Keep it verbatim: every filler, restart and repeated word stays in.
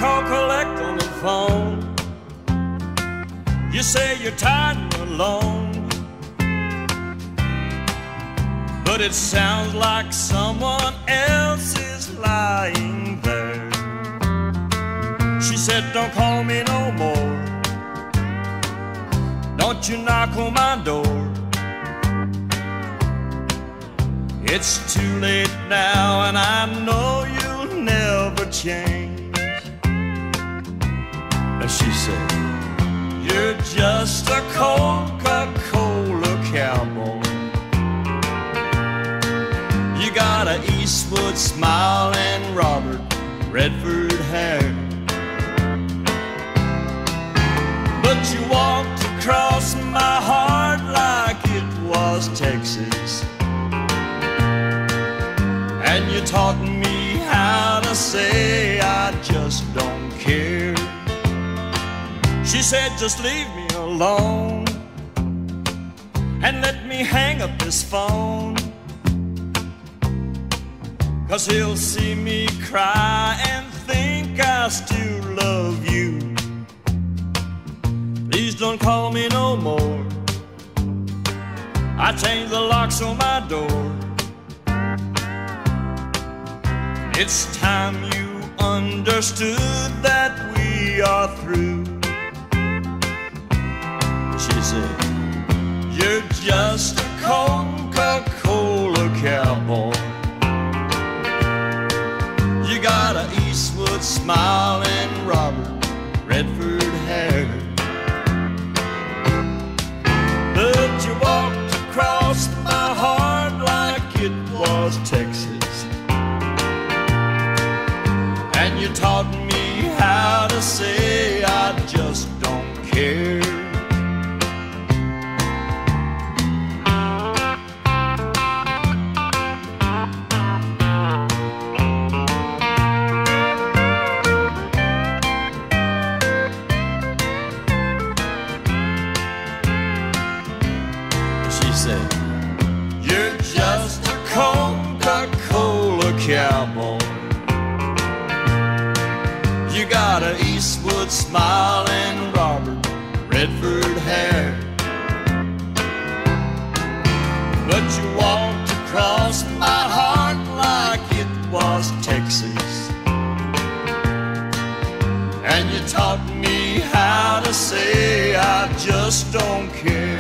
call collect on the phone. You say you're tired and alone, but it sounds like someone else is lying there. She said, don't call me no more, don't you knock on my door. It's too late now and I know you'll never change. And she said, you're just a Coca-Cola cowboy. You got an Eastwood smile and Robert Redford hair, but you walked across my heart like it was Texas, and you taught me how to say I just don't care. She said, just leave me alone and let me hang up this phone, 'cause he'll see me cry and think I still love you. Please don't call me no more, I changed the locks on my door. It's time you understood that we are through. She said, you're just a Coca-Cola cowboy. You got an Eastwood smile and Robert Redford hair, but you walked across my heart like it was Texas, and you taught me how to say I just don't care. She said, you're just a Coca-Cola cowboy. You got an Eastwood smile and Robert Redford hair, but you walked across my heart like it was Texas, and you taught me how to say I just don't care.